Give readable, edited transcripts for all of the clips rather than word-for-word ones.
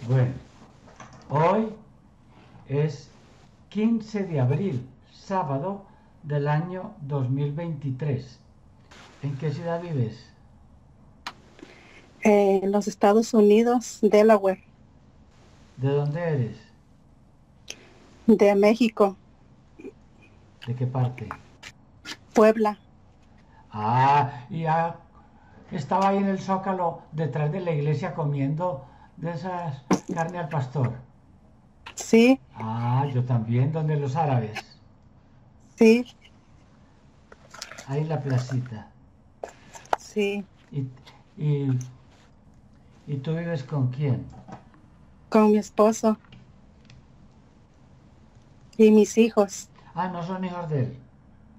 Bueno, hoy es 15 de abril, sábado del año 2023. ¿En qué ciudad vives? En los Estados Unidos, Delaware, ¿De dónde eres? de México, ¿De qué parte? Puebla. Y ya estaba ahí en el Zócalo, detrás de la iglesia, comiendo de esas carne al pastor. Sí, Yo también, donde los árabes. sí, Ahí en la placita. sí, ¿Y, y, y tú vives con quién? con mi esposo y mis hijos. No son hijos de él.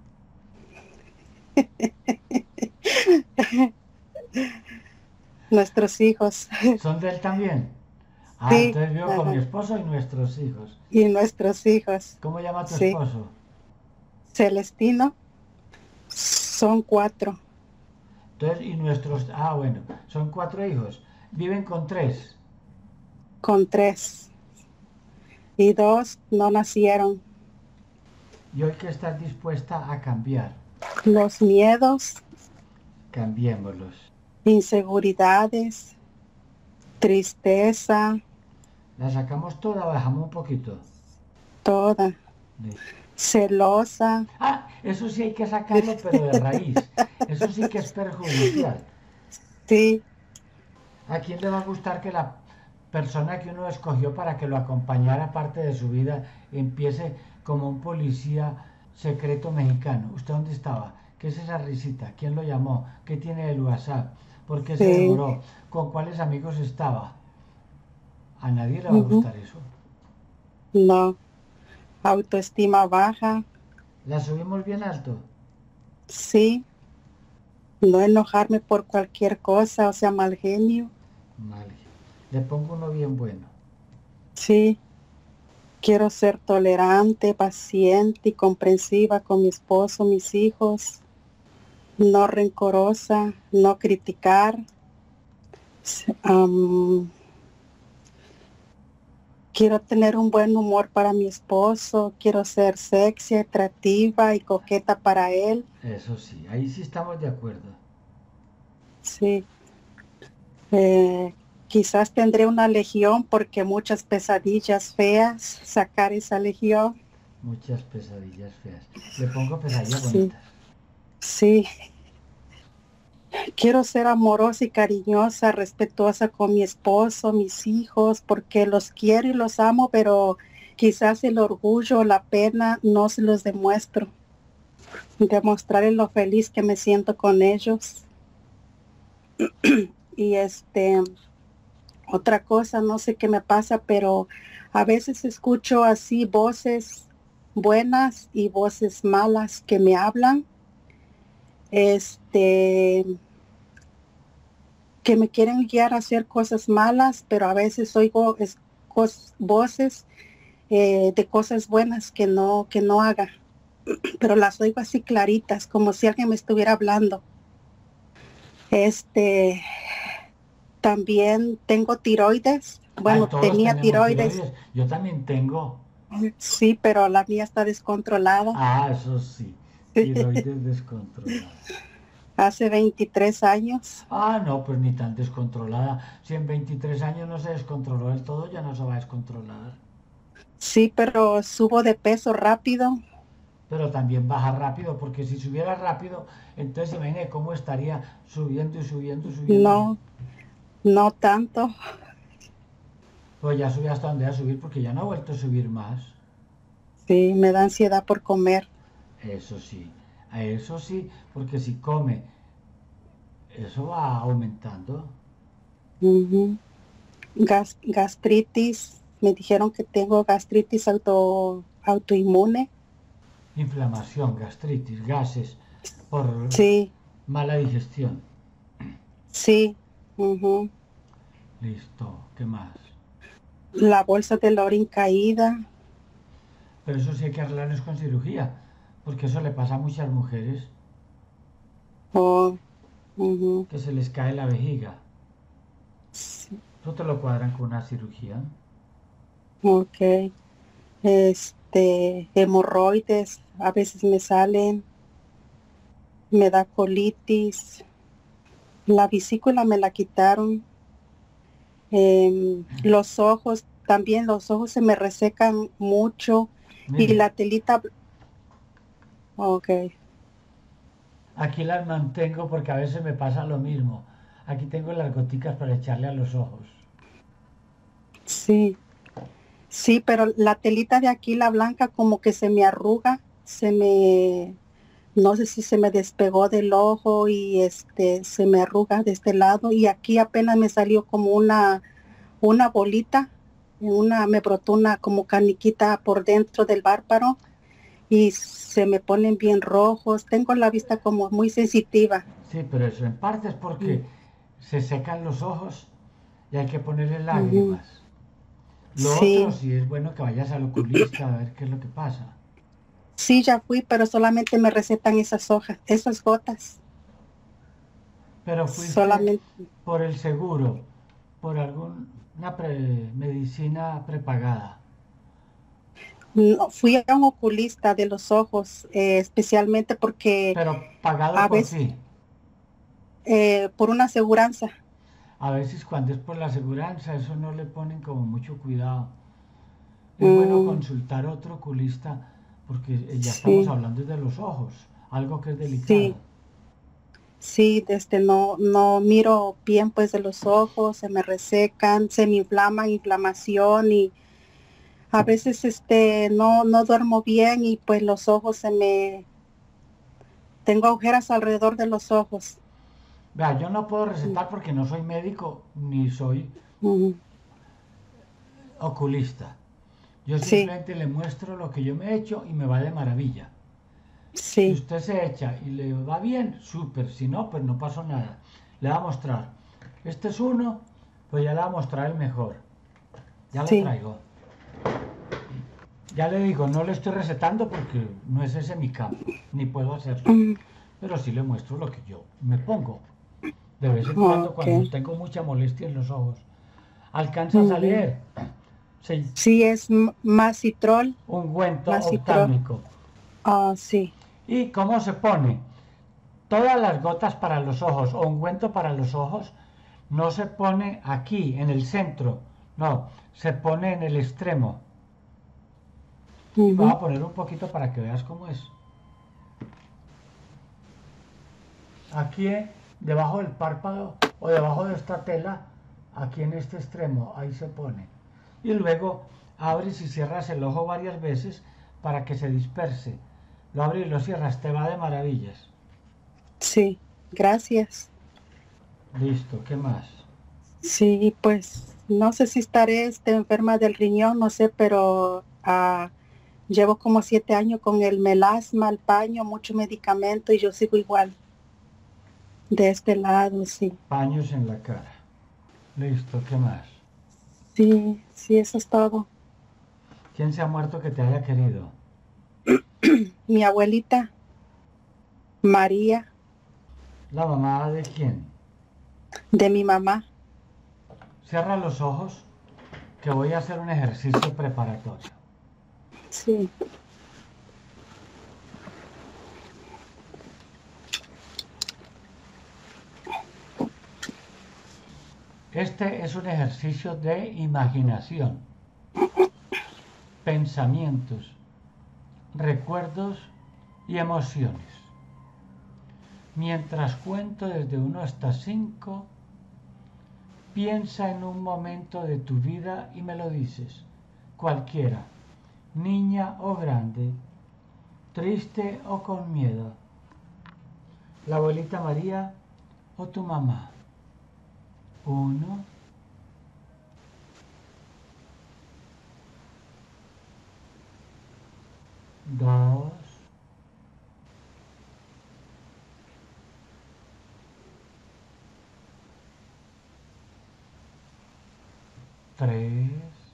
Nuestros hijos, ¿Son de él también? sí, Entonces vivo con mi ajá, esposo y nuestros hijos. y nuestros hijos, ¿Cómo llama tu sí. esposo? Celestino, son cuatro, Entonces, y nuestros, bueno, son cuatro hijos. Viven con tres. con tres, y dos no nacieron. Y hoy que estás dispuesta a cambiar, Los miedos, cambiémoslos. inseguridades, tristeza, La sacamos toda, bajamos un poquito. toda, celosa, Eso sí hay que sacarlo, pero de raíz. Eso sí que es perjudicial. sí, ¿A quién le va a gustar que la persona que uno escogió para que lo acompañara parte de su vida empiece como un policía secreto mexicano? ¿Usted dónde estaba? ¿Qué es esa risita? ¿Quién lo llamó? ¿Qué tiene el WhatsApp? ¿Por qué se sí, demoró? ¿Con cuáles amigos estaba? A nadie le va a ujú, gustar eso. no, autoestima baja, La subimos bien alto. sí, no enojarme por cualquier cosa, o sea, mal genio, Vale. Le pongo uno bien bueno. sí, quiero ser tolerante, paciente y comprensiva con mi esposo, mis hijos, no rencorosa, no criticar, am, quiero tener un buen humor para mi esposo, quiero ser sexy, atractiva y coqueta para él, Eso sí, ahí sí estamos de acuerdo. sí. Eh, Quizás tendré una legión porque muchas pesadillas feas, sacar esa legión. Muchas pesadillas feas. Le pongo pesadillas Sí, bonitas. sí. Quiero ser amorosa y cariñosa, respetuosa con mi esposo, mis hijos, porque los quiero y los amo, pero quizás el orgullo o la pena no se los demuestro. Demostrarles lo feliz que me siento con ellos. Y otra cosa, no sé qué me pasa, pero a veces escucho así voces buenas y voces malas que me hablan, este, que me quieren guiar a hacer cosas malas, pero a veces oigo voces de cosas buenas que no haga, pero las oigo así claritas, como si alguien me estuviera hablando. Este, También tengo tiroides. Bueno, Todos tenía tenemos tiroides. tiroides. Yo también tengo. Sí, pero la mía está descontrolada. Eso sí. Tiroides descontrolada. Hace 23 años. No, pues ni tan descontrolada. Si en 23 años no se descontroló del todo, ya no se va a descontrolar. Sí, pero subo de peso rápido. Pero también baja rápido, porque si subiera rápido, entonces imagine cómo estaría subiendo y subiendo y subiendo. No, no tanto. Pues ya subí hasta donde va a subir, porque ya no ha vuelto a subir más. Sí, me da ansiedad por comer. Eso sí, porque si come, eso va aumentando. Ujú. Gastritis. Me dijeron que tengo gastritis autoinmune. Inflamación, gastritis, gases, por Sí, mala digestión. sí. Ujú. Listo, ¿qué más? La bolsa de Lorin caída. Pero eso sí hay que arreglarlos con cirugía, porque eso le pasa a muchas mujeres, Oh, ujú. que se les cae la vejiga. Sí. Eso te lo cuadran con una cirugía. Ok. Hemorroides, a veces me salen, me da colitis, la vesícula me la quitaron, los ojos, también los ojos se me resecan mucho y Mire, la telita, ok, aquí las mantengo porque a veces me pasa lo mismo. Aquí tengo las goticas para echarle a los ojos. sí, sí, pero la telita de aquí, la blanca, como que se me arruga, no sé si se me despegó del ojo y se me arruga de este lado y aquí apenas me salió como una bolita, me brotó una como caniquita por dentro del bárbaro y se me ponen bien rojos. Tengo la vista como muy sensitiva. Sí, pero eso en parte es Mm, porque se secan los ojos y hay que ponerle ujú. lágrimas. Lo otro, Sí, sí es bueno que vayas al oculista a ver qué es lo que pasa. sí, ya fui, pero solamente me recetan esas hojas, esas gotas. Pero fuiste Solamente por el seguro, por alguna medicina prepagada. no, fui a un oculista de los ojos, especialmente porque Pero pagado a por veces ti. por una aseguranza. A veces cuando es por la aseguranza, eso no le ponen como mucho cuidado. Es bueno Mm, consultar a otro oculista porque ya estamos sí, hablando de los ojos, algo que es delicado. sí. Sí, no miro bien pues de los ojos, se me resecan, se me inflaman, inflamación y a veces no duermo bien y pues los ojos tengo agujeras alrededor de los ojos. Vea, yo no puedo Mm, recetar porque no soy médico ni soy mm, oculista. Yo sí, simplemente le muestro lo que yo me he hecho y me va de maravilla. Si sí, usted se echa y le va bien, súper. Si no, pues no pasó nada. Le va a mostrar. Este es uno, pues ya le va a mostrar el mejor. Ya lo sí, traigo. Ya le digo, no le estoy recetando porque no es ese mi campo, ni puedo hacerlo. mm, Pero sí le muestro lo que yo me pongo. De vez en ok, cuando tengo mucha molestia en los ojos. ¿Alcanzas a ujú. leer? Sí, Sí, es Macitrol, ungüento Macitrol, oftálmico. sí, ¿Y cómo se pone? Todas las gotas para los ojos o ungüento para los ojos no se pone aquí, en el centro. No, se pone en el extremo. Y me voy ujú, a poner un poquito para que veas cómo es. Aquí, debajo del párpado o debajo de esta tela, aquí en este extremo, ahí se pone. Y luego abres y cierras el ojo varias veces para que se disperse. Lo abres y lo cierras, te va de maravillas. sí, gracias. Listo, ¿qué más? Sí, pues no sé si estaré enferma del riñón, no sé, pero llevo como 7 años con el melasma, el paño, mucho medicamento y yo sigo igual de este lado, sí. Paños en la cara. Listo, ¿qué más? Sí, sí, eso es todo. ¿Quién se ha muerto que te haya querido? Mi abuelita, María, ¿La mamá de quién? de mi mamá, Cierra los ojos que voy a hacer un ejercicio preparatorio. sí. Este es un ejercicio de imaginación, pensamientos, recuerdos y emociones. Mientras cuento desde 1 hasta 5, piensa en un momento de tu vida y me lo dices. Cualquiera, niña o grande, triste o con miedo. La abuelita María o tu mamá. 1, 2, 3,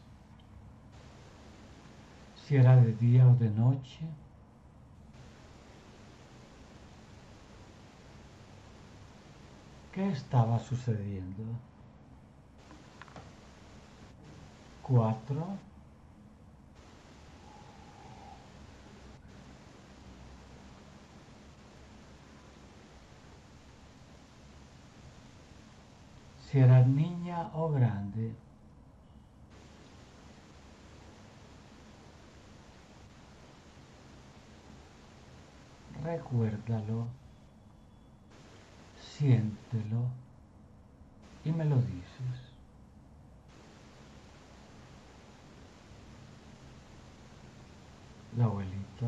si era de día o de noche. ¿Qué estaba sucediendo? 4. Si eras niña o grande. Recuérdalo, siéntelo y me lo dices. La abuelita.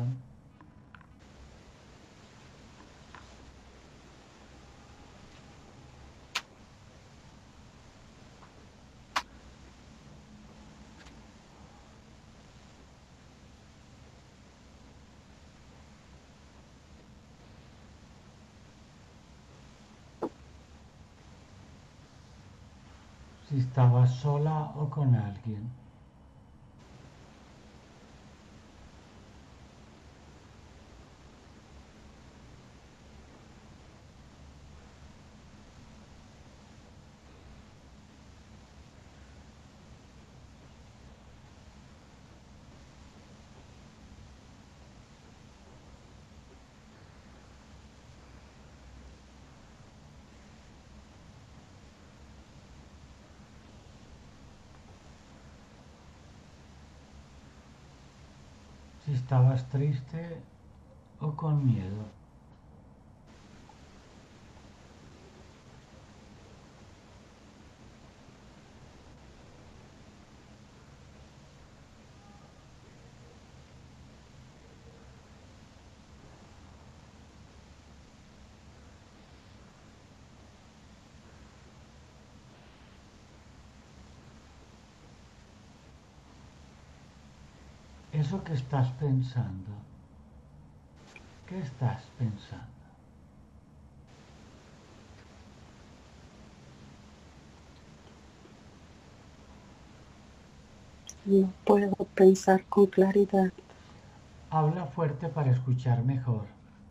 Si estabas sola o con alguien. Si estabas triste o con miedo. Eso que estás pensando. ¿Qué estás pensando? No puedo pensar con claridad. Habla fuerte para escuchar mejor.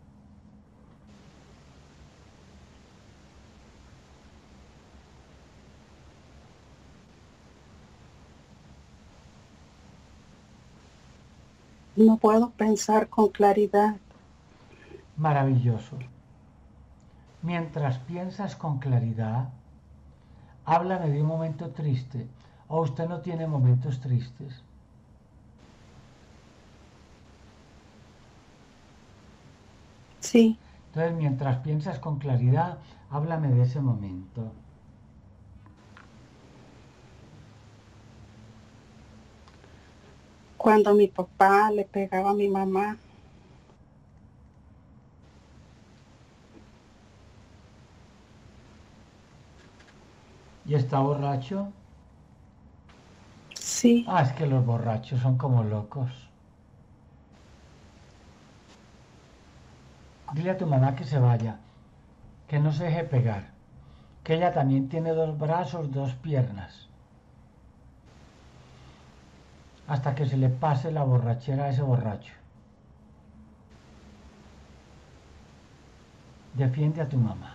No puedo pensar con claridad. Maravilloso. Mientras piensas con claridad, háblame de un momento triste. ¿O usted no tiene momentos tristes? Sí, Entonces, mientras piensas con claridad, háblame de ese momento. cuando mi papá le pegaba a mi mamá. ¿Y está borracho? Sí, Ah, es que los borrachos son como locos. Dile a tu mamá que se vaya, que no se deje pegar, que ella también tiene dos brazos, dos piernas, hasta que se le pase la borrachera a ese borracho. Defiende a tu mamá.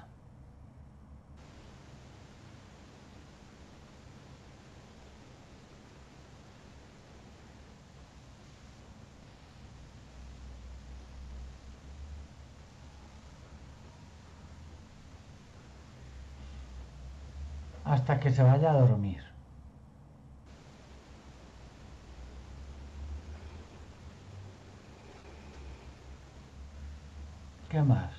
Hasta que se vaya a dormir. ¿Qué más?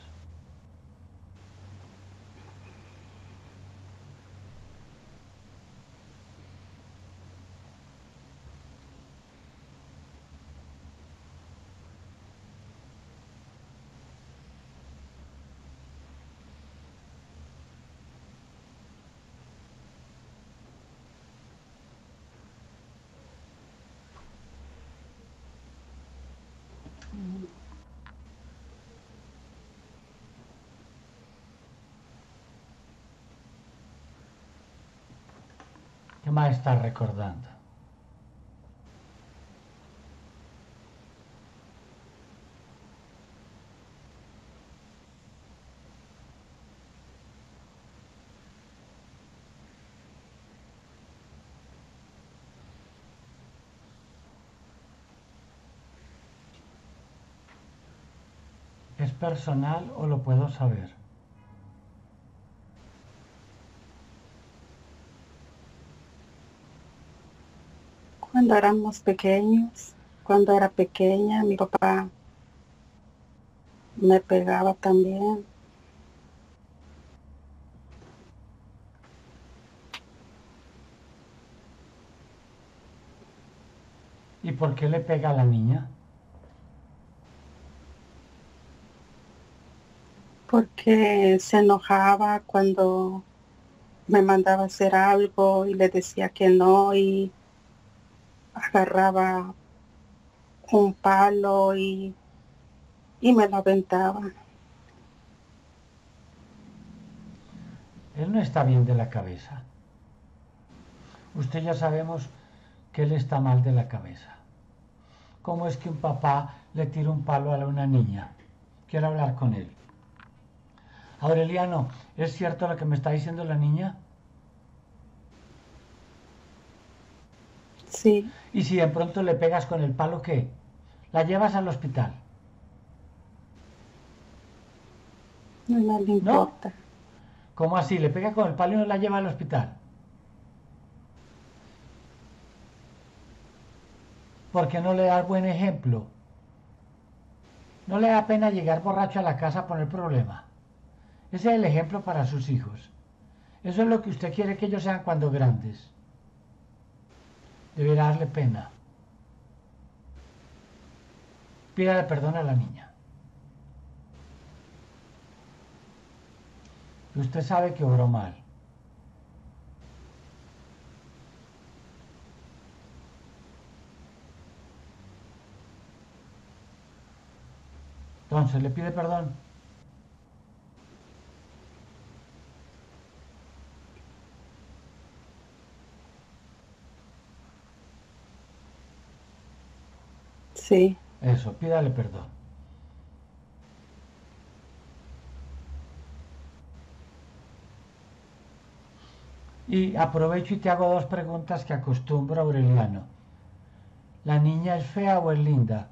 ¿Qué más estás recordando? ¿Es personal o lo puedo saber? Cuando éramos pequeños, cuando era pequeña, mi papá me pegaba también. ¿Y por qué le pega a la niña? Porque se enojaba cuando me mandaba a hacer algo y le decía que no y agarraba un palo y me lo aventaba. Él no está bien de la cabeza. Usted ya sabemos que él está mal de la cabeza. ¿Cómo es que un papá le tira un palo a una niña? Quiero hablar con él. Aureliano, ¿es cierto lo que me está diciendo la niña? Sí, ¿Y si de pronto le pegas con el palo, qué? ¿La llevas al hospital? no le ¿No? importa. ¿Cómo así? ¿Le pega con el palo y no la lleva al hospital? Porque no le da buen ejemplo. No le da pena llegar borracho a la casa a poner problema. Ese es el ejemplo para sus hijos. Eso es lo que usted quiere que ellos sean cuando grandes. Deberá darle pena. Pídale perdón a la niña. Usted sabe que obró mal. Entonces, ¿le pide perdón? Sí, Eso, pídale perdón. Y aprovecho y te hago dos preguntas que acostumbro Aureliano. ¿La niña es fea o es linda?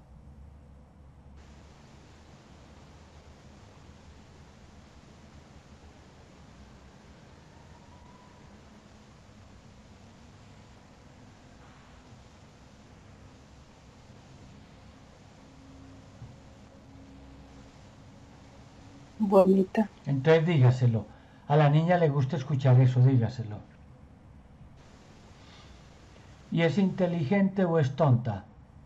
bonita, Entonces dígaselo. A la niña le gusta escuchar eso, dígaselo. ¿Y es inteligente o es tonta?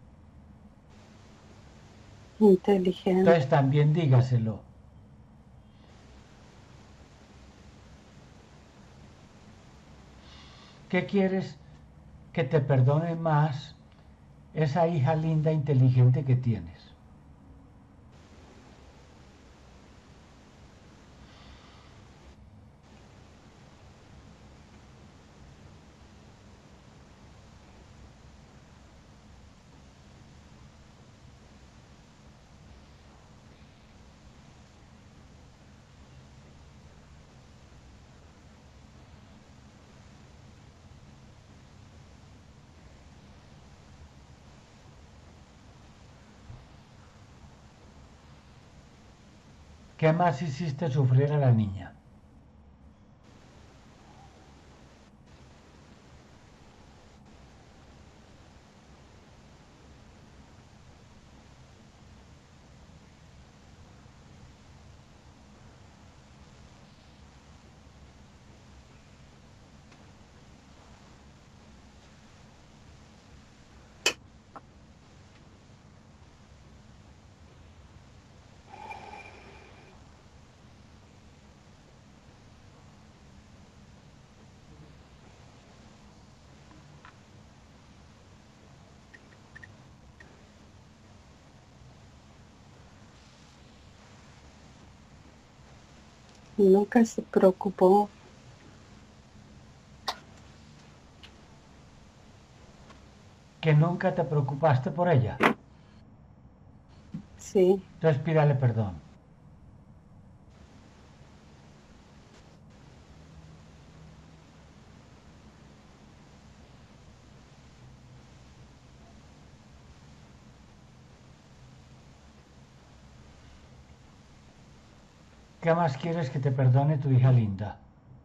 Entonces inteligente. también dígaselo. ¿Qué quieres que te perdone más esa hija linda e inteligente que tienes? ¿Qué más hiciste sufrir a la niña? Nunca se preocupó. Que nunca te preocupaste por ella. Sí, Entonces pídale perdón. ¿Qué más quieres que te perdone tu hija linda?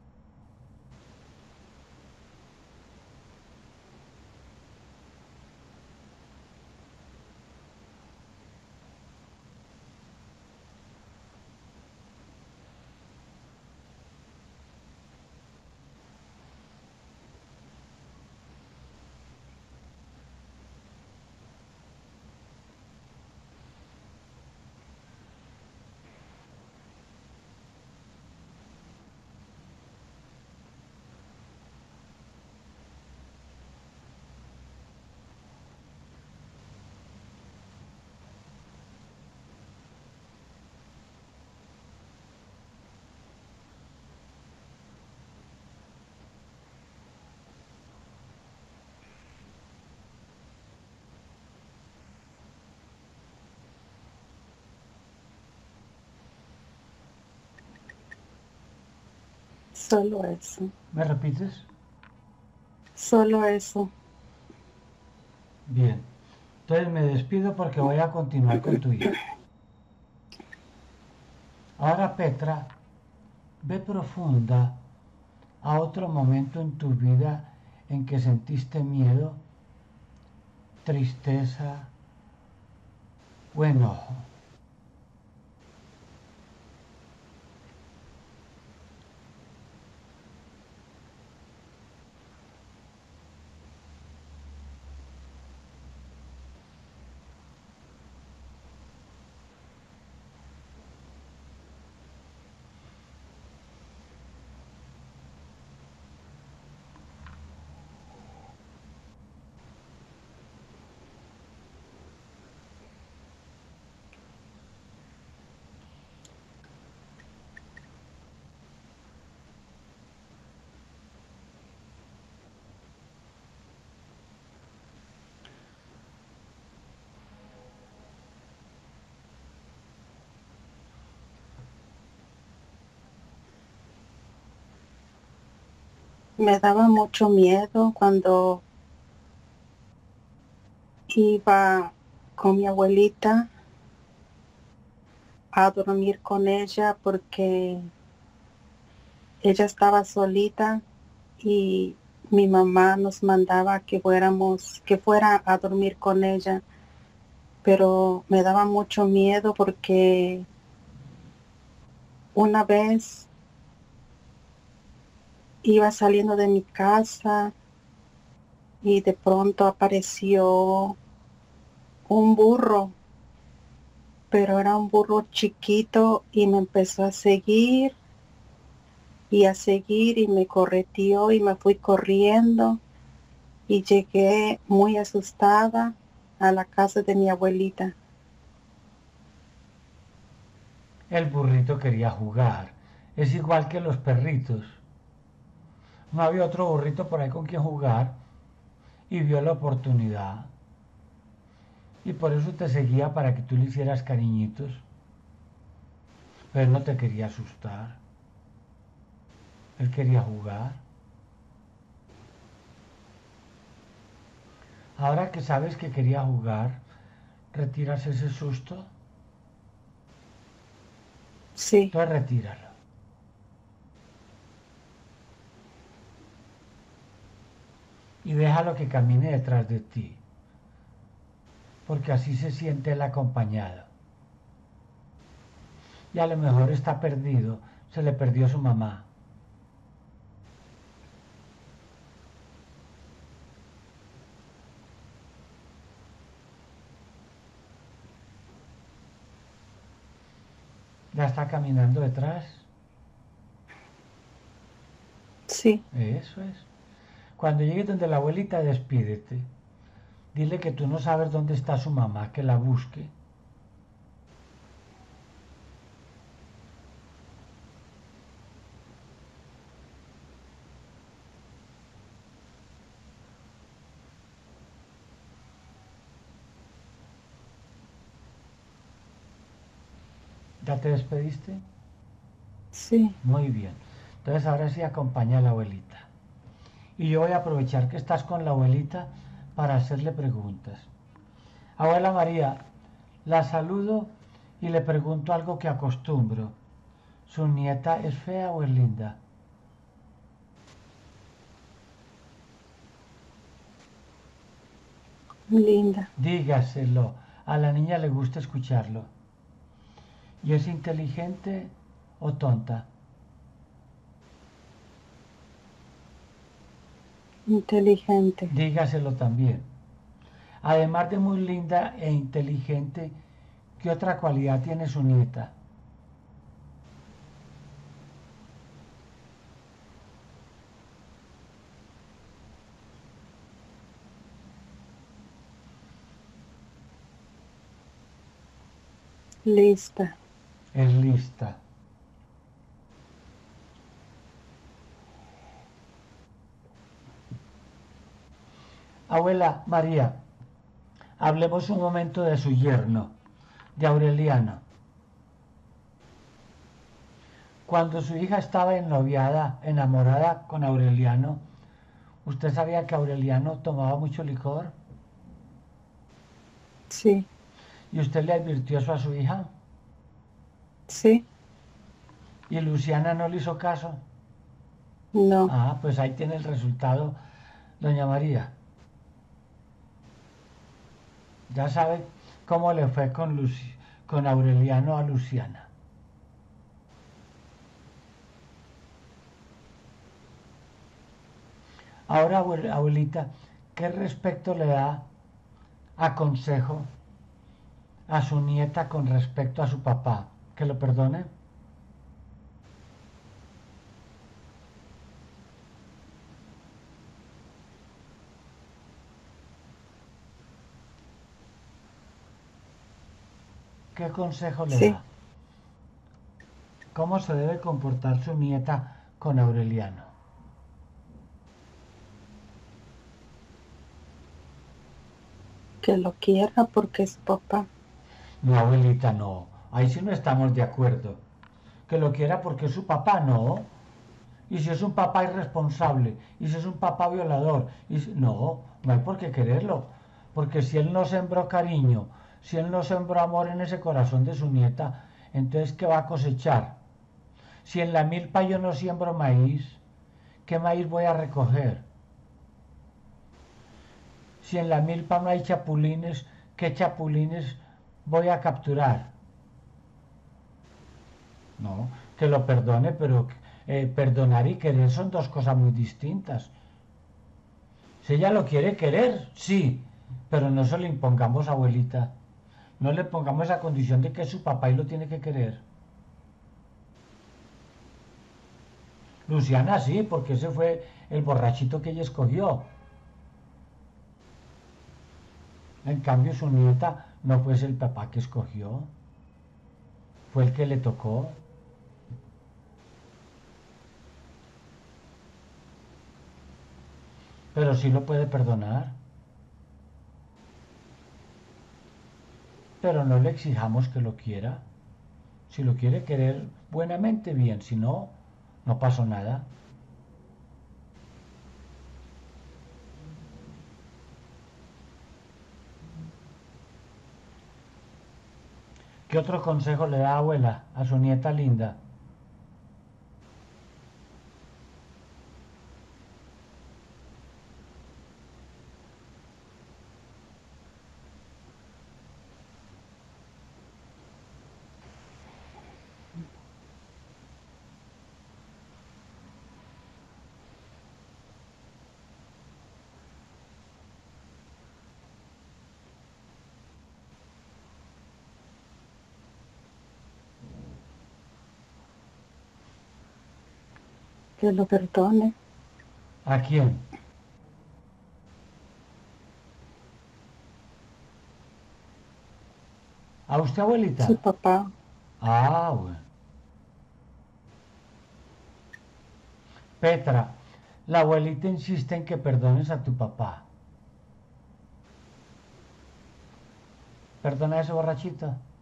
Solo eso. ¿Me repites? Solo eso. Bien. Entonces me despido porque voy a continuar con tu hija. Ahora, Petra, ve profunda a otro momento en tu vida en que sentiste miedo, tristeza o enojo. Me daba mucho miedo cuando iba con mi abuelita a dormir con ella porque ella estaba solita y mi mamá nos mandaba que fuera a dormir con ella, pero me daba mucho miedo porque una vez iba saliendo de mi casa y de pronto apareció un burro, pero era un burro chiquito y me empezó a seguir y me correteó y me fui corriendo y llegué muy asustada a la casa de mi abuelita. El burrito quería jugar. Es igual que los perritos. No había otro burrito por ahí con quien jugar y vio la oportunidad. Y por eso te seguía para que tú le hicieras cariñitos. Pero él no te quería asustar. Él quería jugar. Ahora que sabes que quería jugar, retiras ese susto. Sí, Entonces retíralo. Y déjalo que camine detrás de ti. Porque así se siente él acompañado. Y a lo mejor está perdido. Se le perdió su mamá. Ya está caminando detrás. sí, Eso es. Cuando llegues donde la abuelita, despídete. Dile que tú no sabes dónde está su mamá, que la busque. ¿Ya te despediste? sí. Muy bien. Entonces ahora sí acompaña a la abuelita. Y yo voy a aprovechar que estás con la abuelita para hacerle preguntas. Abuela María, la saludo y le pregunto algo que acostumbro. ¿Su nieta es fea o es linda? Linda. Dígaselo. A la niña le gusta escucharlo. ¿Y es inteligente o tonta? Inteligente. Dígaselo también. Además de muy linda e inteligente, ¿qué otra cualidad tiene su nieta? Lista. Es lista. Abuela María, hablemos un momento de su yerno, de Aureliano. Cuando su hija estaba ennoviada, enamorada con Aureliano, ¿usted sabía que Aureliano tomaba mucho licor? Sí. ¿Y usted le advirtió eso a su hija? Sí. ¿Y Luciana no le hizo caso? No. Ah, pues ahí tiene el resultado, doña María. Ya sabe cómo le fue con Aureliano a Luciana. Ahora, abuelita, ¿qué respecto le da a consejo a su nieta con respecto a su papá? ¿Que lo perdone? ¿Qué consejo le Sí. da? ¿Cómo se debe comportar su nieta con Aureliano? Que lo quiera porque es papá. No, abuelita, no. Ahí sí no estamos de acuerdo. Que lo quiera porque es su papá, no. Y si es un papá irresponsable, y si es un papá violador, no, no hay por qué quererlo. Porque si él no sembró cariño, si él no sembró amor en ese corazón de su nieta, entonces ¿qué va a cosechar? Si en la milpa yo no siembro maíz, ¿qué maíz voy a recoger? Si en la milpa no hay chapulines, ¿qué chapulines voy a capturar? No, que lo perdone, pero perdonar y querer son dos cosas muy distintas. Si ella lo quiere querer, sí, pero no se lo impongamos, abuelita. No le pongamos esa condición de que es su papá y lo tiene que querer. Luciana sí, porque ese fue el borrachito que ella escogió. En cambio, su nieta no fue el papá que escogió, fue el que le tocó. Pero sí lo puede perdonar. Pero no le exijamos que lo quiera. Si lo quiere querer buenamente, bien. Si no, no pasó nada. ¿Qué otro consejo le da abuela a su nieta linda? Que lo perdone. ¿A quién? ¿A usted, Su abuelita? papá. Ah, bueno. Petra, la abuelita insiste en que perdones a tu papá. ¿Perdona a ese borrachito?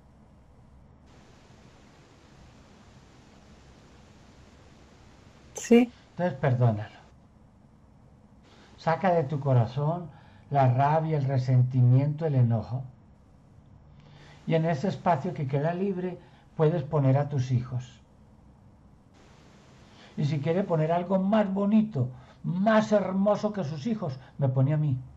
Sí. Entonces perdónalo. Saca de tu corazón la rabia, el resentimiento, el enojo. Y en ese espacio que queda libre puedes poner a tus hijos. Y si quiere poner algo más bonito, más hermoso que sus hijos, me pone a mí.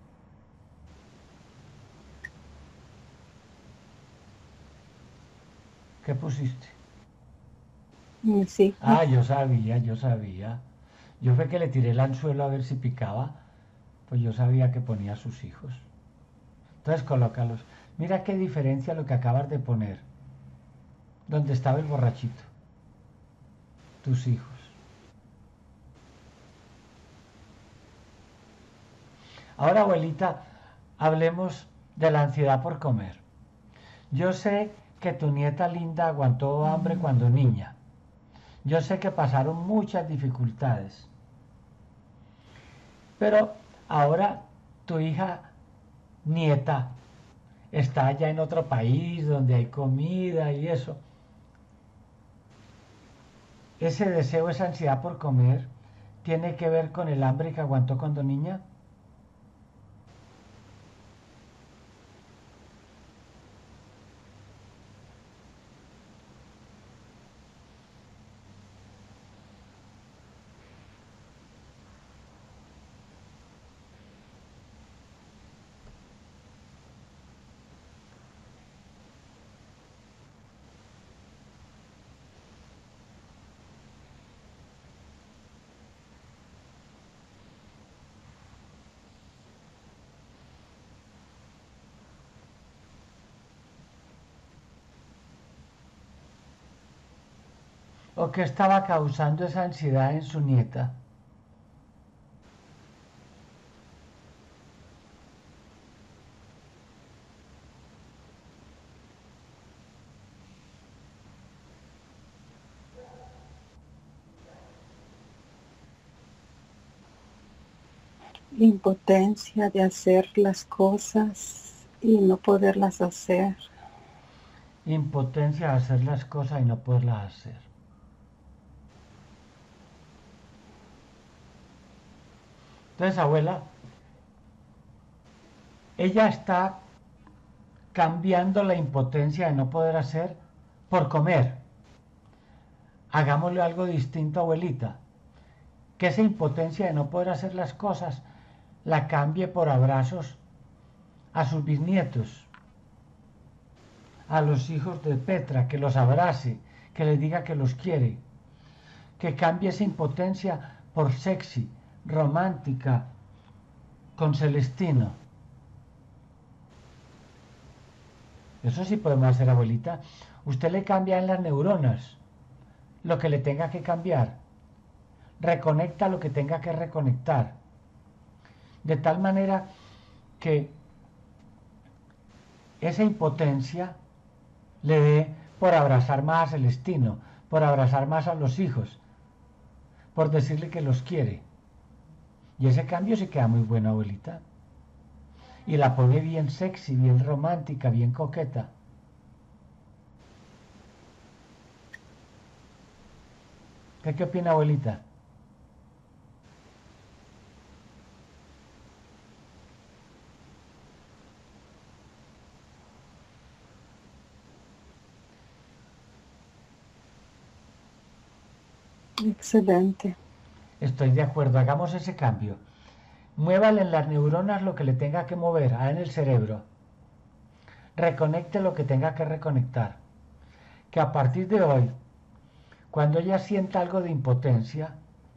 ¿Qué pusiste? Mis hijos. Ah, yo sabía, yo sabía. Yo fue que le tiré el anzuelo a ver si picaba, pues yo sabía que ponía a sus hijos. Entonces colócalos. Mira qué diferencia lo que acabas de poner. Donde estaba el borrachito. Tus hijos. Ahora, abuelita, hablemos de la ansiedad por comer. Yo sé que tu nieta linda aguantó hambre cuando niña. Yo sé que pasaron muchas dificultades. Pero ahora tu hija nieta está allá en otro país donde hay comida y eso. Ese deseo, esa ansiedad por comer, tiene que ver con el hambre que aguantó cuando niña. ¿O qué estaba causando esa ansiedad en su nieta? Impotencia de hacer las cosas y no poderlas hacer. Impotencia de hacer las cosas y no poderlas hacer. Entonces, abuela, ella está cambiando la impotencia de no poder hacer por comer. Hagámosle algo distinto, abuelita. Que esa impotencia de no poder hacer las cosas la cambie por abrazos a sus bisnietos, a los hijos de Petra, que los abrace, que les diga que los quiere, que cambie esa impotencia por sexy, romántica, con Celestino. Eso sí podemos hacer, abuelita. Usted le cambia en las neuronas lo que le tenga que cambiar. Reconecta lo que tenga que reconectar. De tal manera que esa impotencia le dé por abrazar más a Celestino, por abrazar más a los hijos, por decirle que los quiere. Y ese cambio se queda muy bueno, abuelita. Y la pone bien sexy, bien romántica, bien coqueta. ¿Qué opina, abuelita? Excelente. Estoy de acuerdo, hagamos ese cambio. Muévale en las neuronas lo que le tenga que mover, en el cerebro. Reconecte lo que tenga que reconectar. Que a partir de hoy, cuando ella sienta algo de impotencia,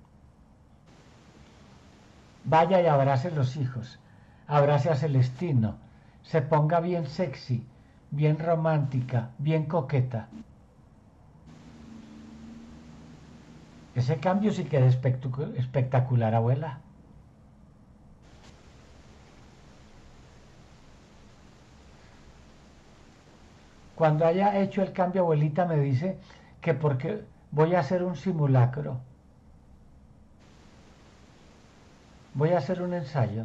vaya y abrace a los hijos, abrace a Celestino, se ponga bien sexy, bien romántica, bien coqueta. Ese cambio sí queda espectacular, abuela. Cuando haya hecho el cambio, abuelita me dice que porque voy a hacer un simulacro, voy a hacer un ensayo.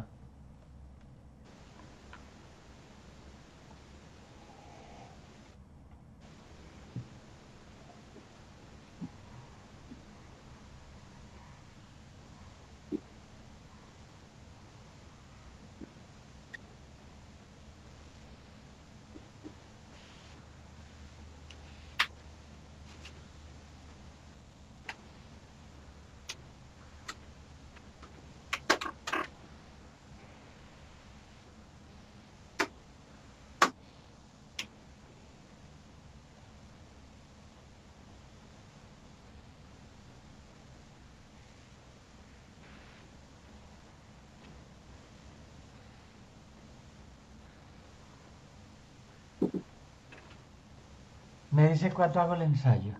Me dice cuánto hago el ensayo.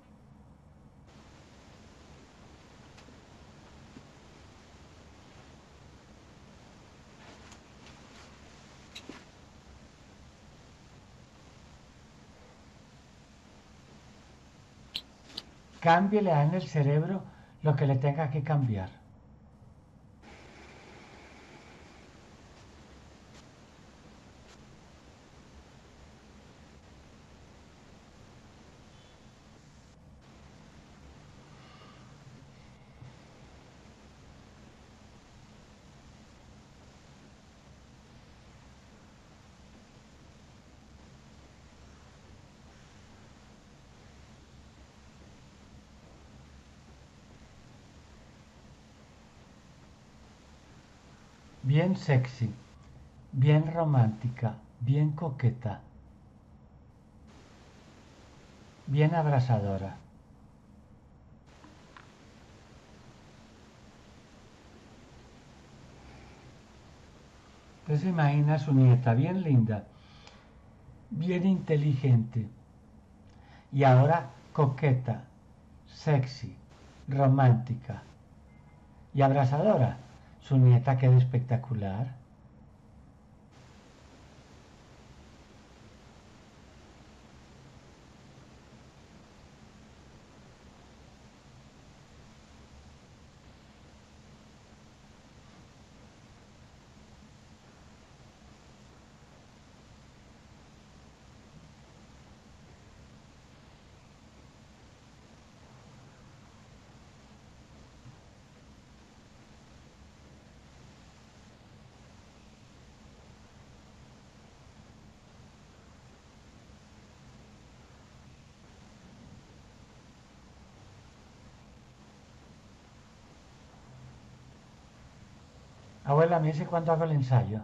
Cámbiele en el cerebro lo que le tenga que cambiar. Bien sexy, bien romántica, bien coqueta, bien abrasadora. Entonces imagina a su nieta bien linda, bien inteligente y ahora coqueta, sexy, romántica y abrasadora. Su nieta queda espectacular. Abuela, me dice cuándo hago el ensayo.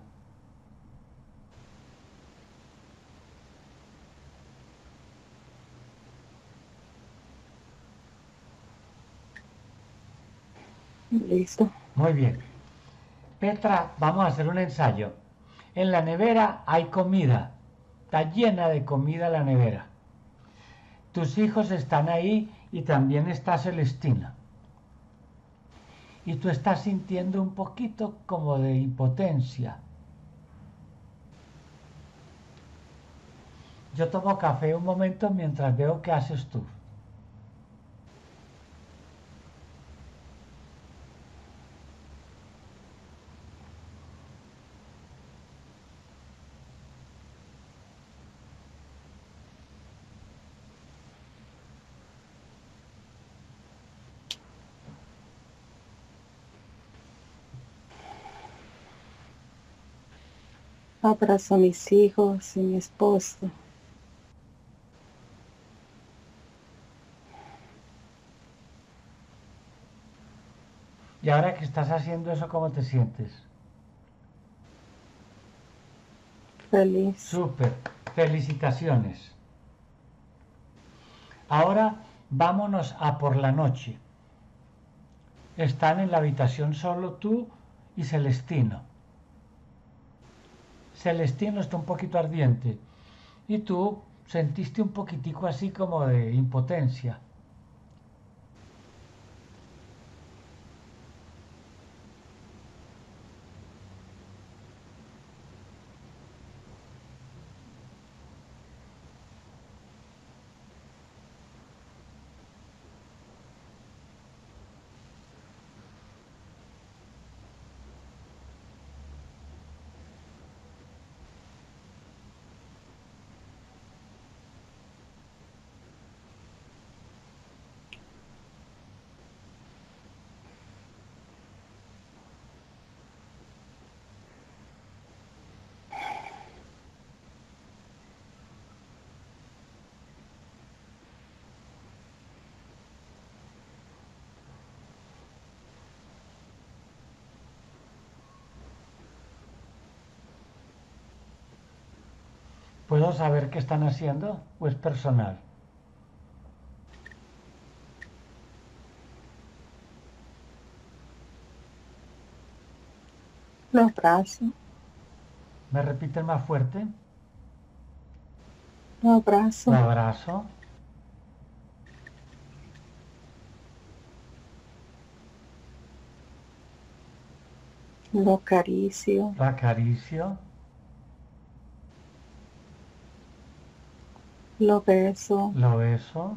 Listo. Muy bien. Petra, vamos a hacer un ensayo. En la nevera hay comida. Está llena de comida la nevera. Tus hijos están ahí y también está Celestina. Y tú estás sintiendo un poquito como de impotencia. Yo tomo café un momento mientras veo qué haces tú. Abrazo a mis hijos y mi esposo. Y ahora que estás haciendo eso, ¿cómo te sientes? Feliz. Súper. Felicitaciones. Ahora vámonos a por la noche. Están en la habitación solo tú y Celestino. Celestino está un poquito ardiente y tú sentiste un poquitico así como de impotencia. ¿Puedo saber qué están haciendo o es personal? Lo abrazo. ¿Me repiten más fuerte? Lo Lo abrazo, abrazo, lo acaricio, lo acaricio, lo beso, lo beso.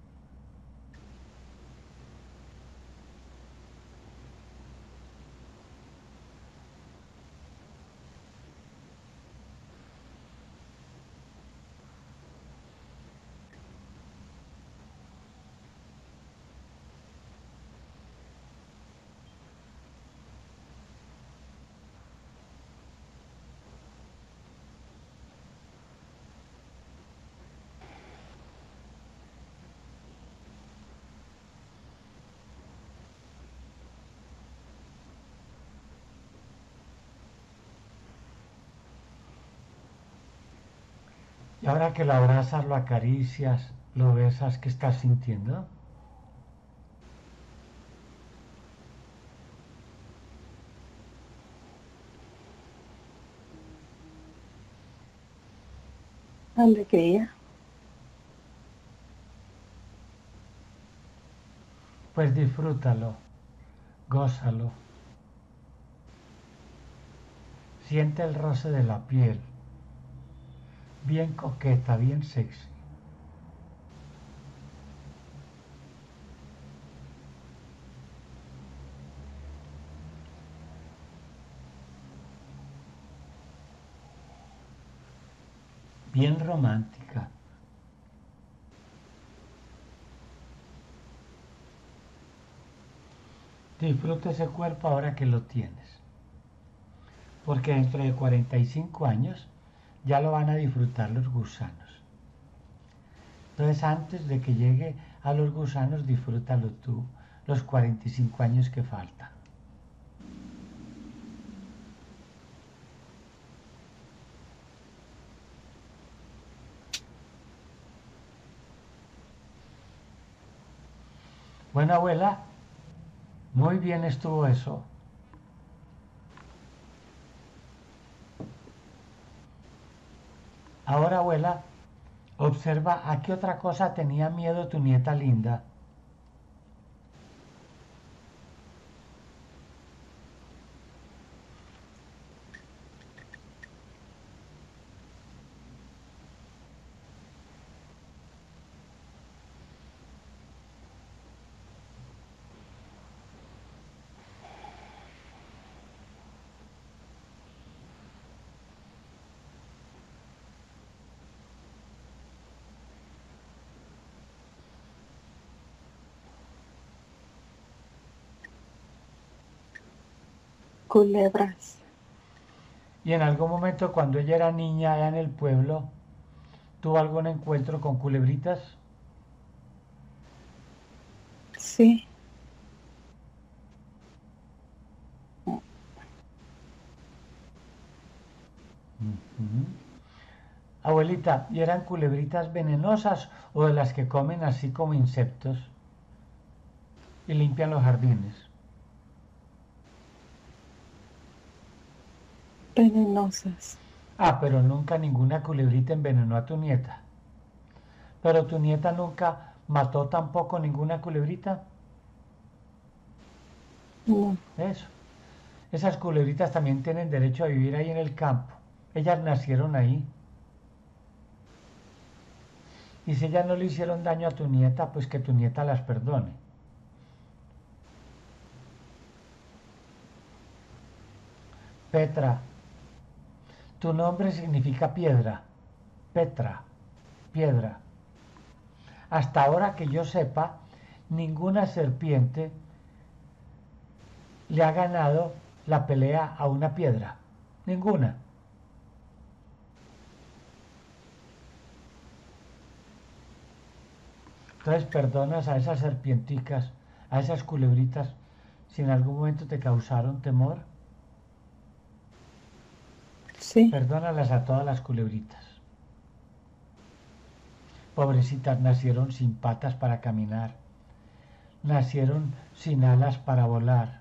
Y ahora que lo abrazas, lo acaricias, lo besas, ¿qué estás sintiendo? alegría. Pues disfrútalo, gózalo. Siente el roce de la piel, bien coqueta, bien sexy. Bien romántica. Disfruta ese cuerpo ahora que lo tienes. Porque dentro de 45 años ya lo van a disfrutar los gusanos. Entonces antes de que llegue a los gusanos, disfrútalo tú los 45 años que faltan. Bueno, abuela, muy bien estuvo eso. Ahora, abuela, observa a qué otra cosa tenía miedo tu nieta linda. Culebras. Y en algún momento cuando ella era niña allá en el pueblo, tuvo algún encuentro con culebritas. Sí, Ujú. Abuelita, ¿y eran culebritas venenosas o de las que comen así como insectos y limpian los jardines? venenosas. Ah, pero nunca ninguna culebrita envenenó a tu nieta. Pero tu nieta nunca mató tampoco ninguna culebrita. No, Eso. Esas culebritas también tienen derecho a vivir ahí en el campo. Ellas nacieron ahí. Y si ellas no le hicieron daño a tu nieta, pues que tu nieta las perdone. Petra, tu nombre significa piedra. Petra, piedra. Hasta ahora que yo sepa, ninguna serpiente le ha ganado la pelea a una piedra. Ninguna. Entonces perdonas a esas serpienticas, a esas culebritas, si en algún momento te causaron temor. sí, Perdónalas a todas las culebritas. Pobrecitas, nacieron sin patas para caminar. Nacieron sin alas para volar.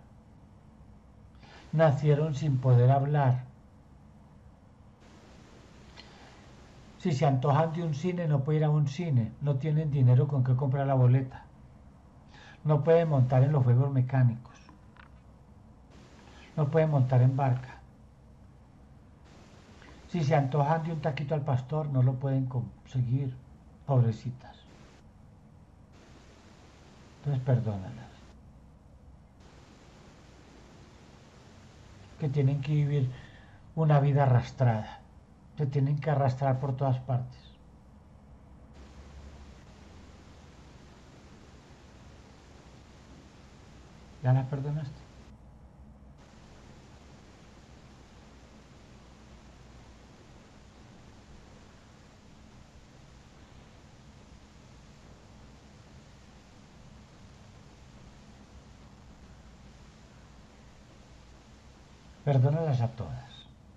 Nacieron sin poder hablar. Si se antojan de un cine, no pueden ir a un cine, no tienen dinero con qué comprar la boleta, no pueden montar en los juegos mecánicos, no pueden montar en barca. Si se antojan de un taquito al pastor, no lo pueden conseguir, pobrecitas. Entonces perdónalas. Que tienen que vivir una vida arrastrada. Se tienen que arrastrar por todas partes. ¿Ya la perdonaste? Perdónalas a todas.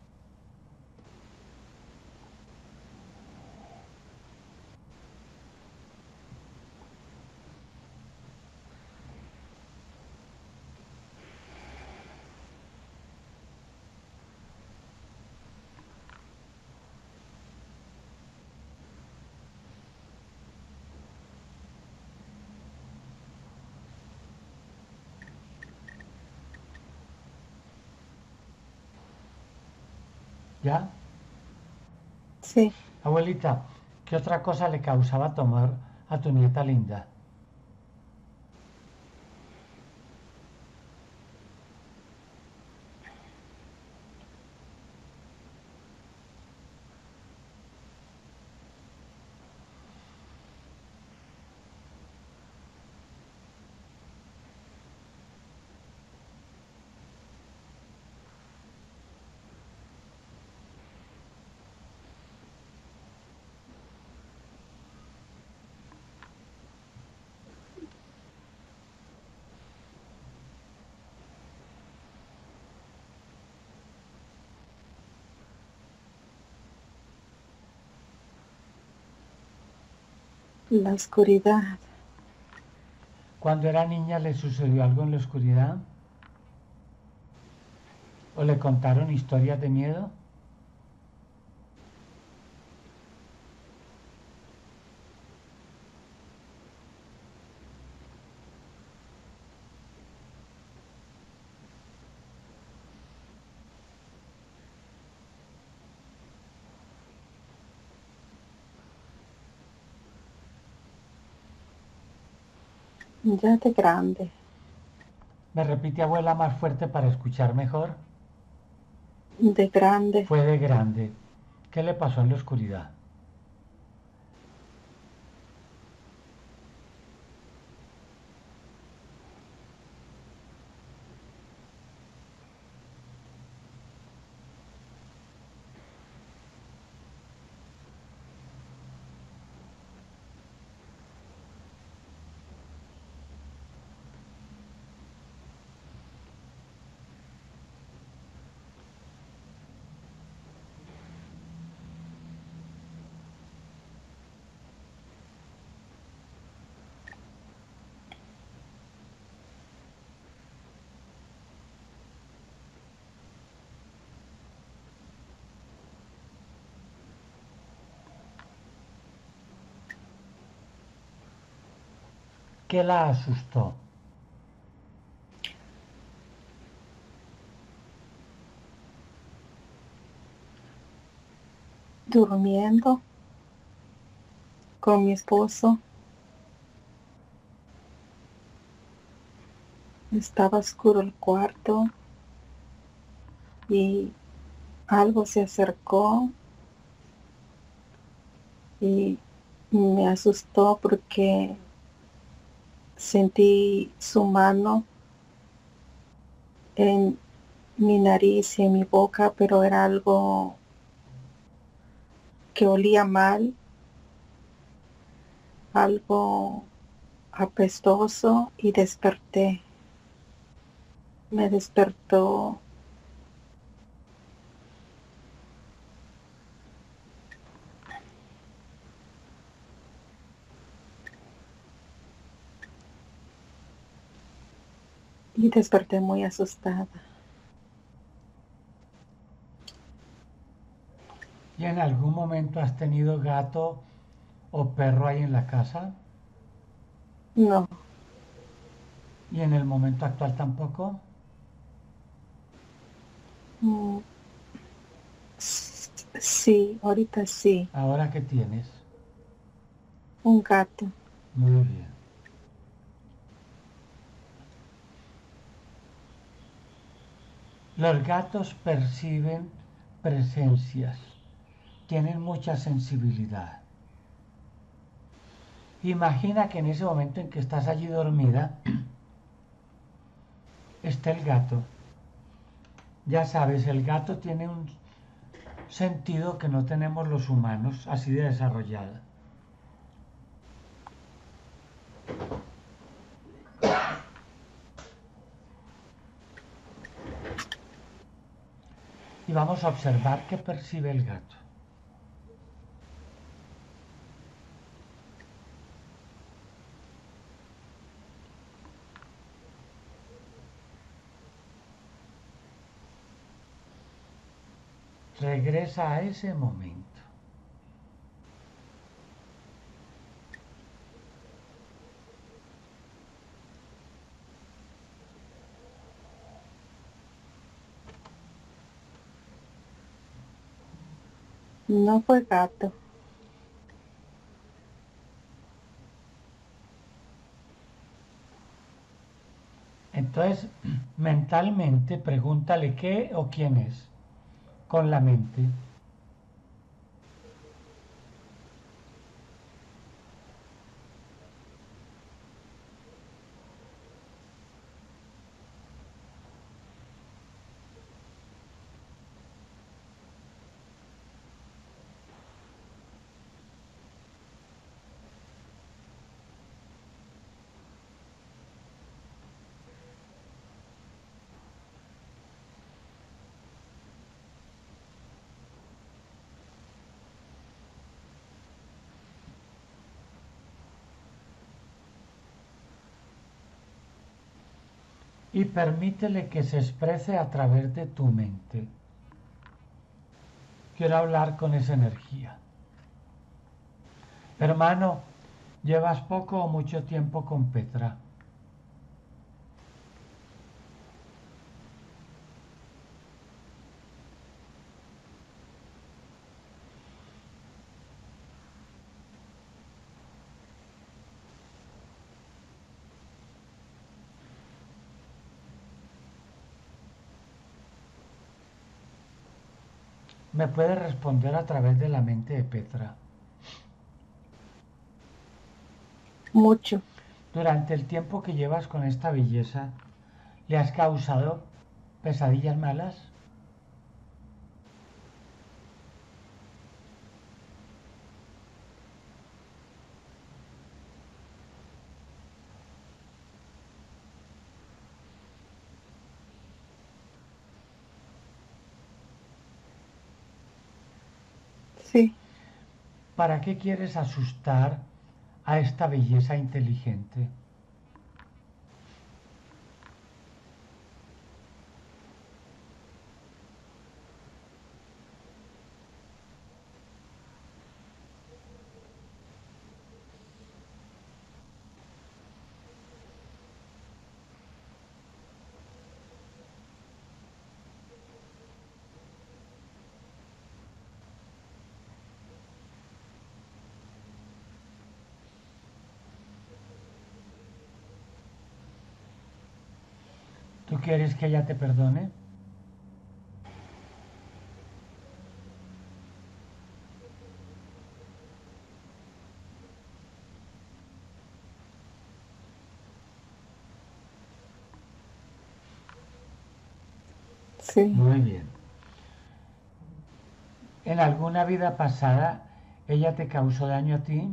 ¿Ya? Sí. Abuelita, ¿qué otra cosa le causaba tomar a tu nieta linda? La oscuridad. Cuando era niña le sucedió algo en la oscuridad o le contaron historias de miedo. Ya de grande. Me repite abuela más fuerte para escuchar mejor. De grande. Fue de grande. ¿Qué le pasó en la oscuridad? ¿Qué la asustó? Durmiendo con mi esposo. Estaba oscuro el cuarto y algo se acercó y me asustó porque sentí su mano en mi nariz y en mi boca, pero era algo que olía mal, algo apestoso y desperté. Me despertó y desperté muy asustada. ¿Y en algún momento has tenido gato o perro ahí en la casa? No. ¿Y en el momento actual tampoco? Mm, sí, ahorita sí. ¿Ahora qué tienes? Un gato. Muy bien. Los gatos perciben presencias, tienen mucha sensibilidad. Imagina que en ese momento en que estás allí dormida, está el gato. Ya sabes, el gato tiene un sentido que no tenemos los humanos, así de desarrollado. Y vamos a observar qué percibe el gato. Regresa a ese momento. No fue gato. Entonces, mentalmente, pregúntale qué o quién es, con la mente. Y permítele que se exprese a través de tu mente. Quiero hablar con esa energía. Hermano, ¿llevas poco o mucho tiempo con Petra? ¿Me puedes responder a través de la mente de Petra? Mucho. Durante el tiempo que llevas con esta belleza, ¿le has causado pesadillas malas? Sí. ¿Para qué quieres asustar a esta belleza inteligente? ¿Tú quieres que ella te perdone? Sí. Muy bien. ¿En alguna vida pasada ella te causó daño a ti?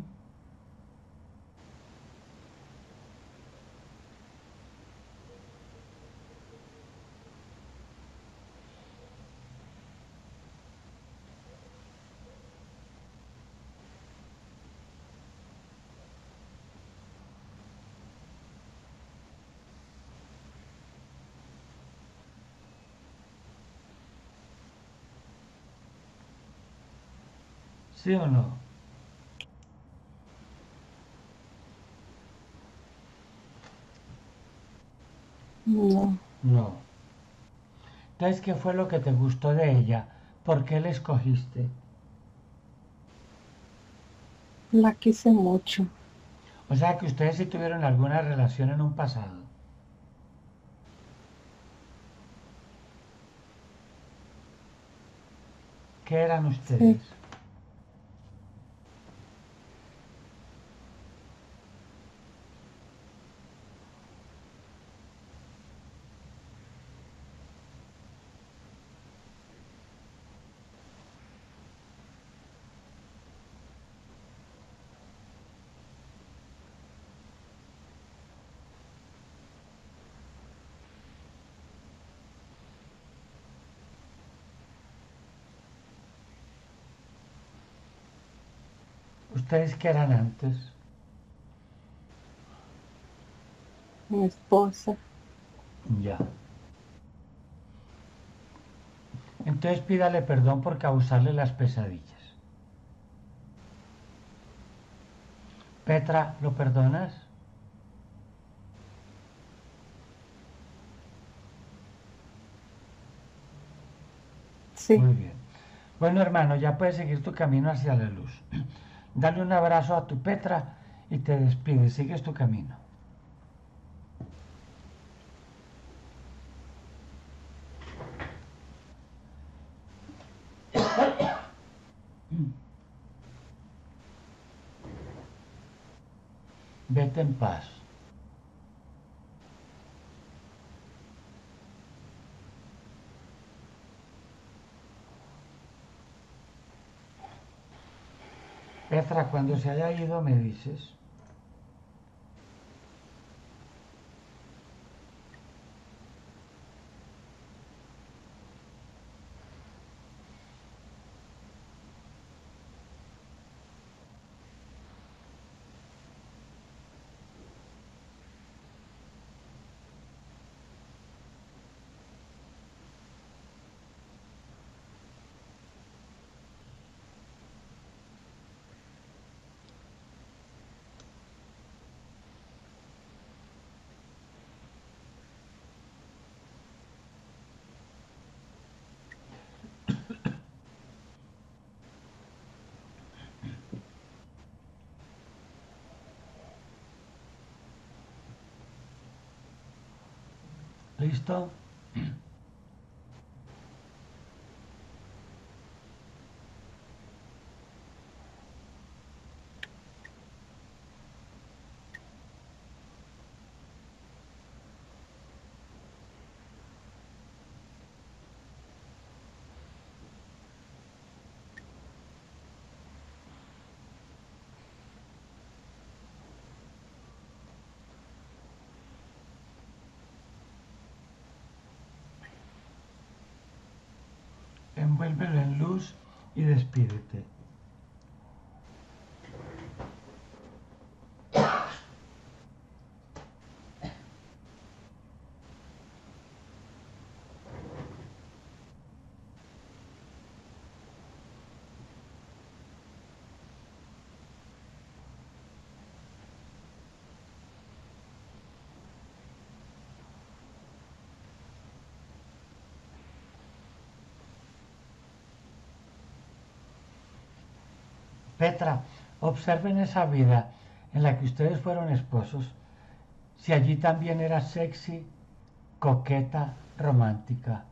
¿Sí o no? No, No. Entonces, ¿qué fue lo que te gustó de ella? ¿Por qué la escogiste? la quise mucho. O sea que ustedes sí tuvieron alguna relación en un pasado. ¿Qué eran Sí, ustedes? ¿Ustedes qué eran antes? mi esposa. Ya. Entonces pídale perdón por causarle las pesadillas. Petra, ¿lo perdonas? Sí, Muy bien. Bueno, hermano, ya puedes seguir tu camino hacia la luz. Dale un abrazo a tu Petra y te despides. Sigues tu camino. Vete en paz. Petra, cuando se haya ido me dices. ¿Listo? Envuélvelo en luz y despídete. Petra, observen esa vida en la que ustedes fueron esposos. Si allí también era sexy, coqueta, romántica.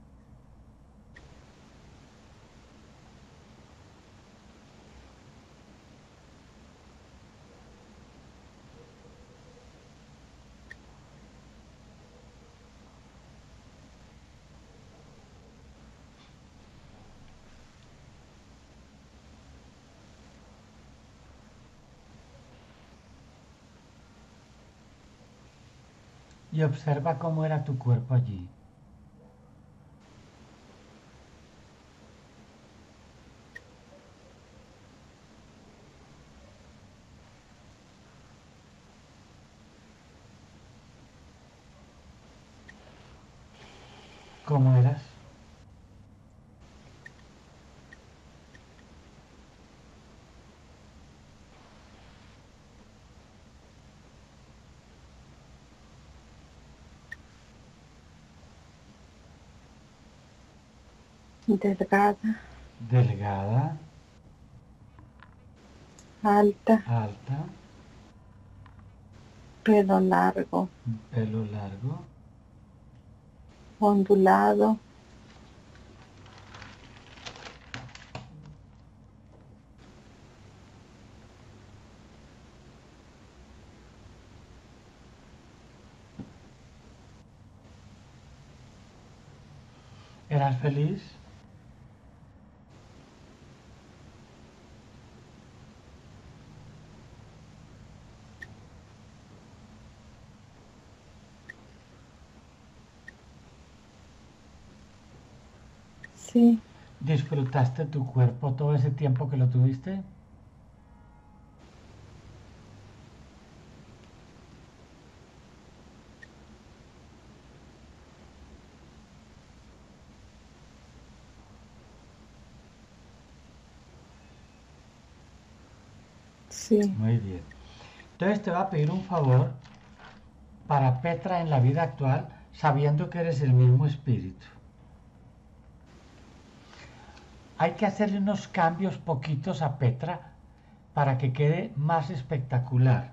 Y observa cómo era tu cuerpo allí. ¿Cómo eras? delgada, delgada, alta, alta, pelo largo, pelo largo, ondulado, ¿eras feliz? sí, ¿Disfrutaste tu cuerpo todo ese tiempo que lo tuviste? sí, Muy bien. Entonces te va a pedir un favor para Petra en la vida actual, sabiendo que eres el mismo espíritu. Hay que hacerle unos cambios poquitos a Petra para que quede más espectacular.